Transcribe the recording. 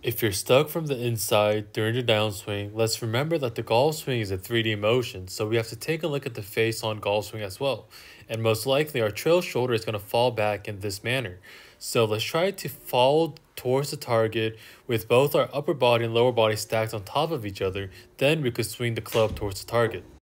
If you're stuck from the inside during the downswing, let's remember that the golf swing is a 3D motion, so we have to take a look at the face-on golf swing as well. And most likely our trail shoulder is going to fall back in this manner. So let's try to fall towards the target with both our upper body and lower body stacked on top of each other, then we could swing the club towards the target.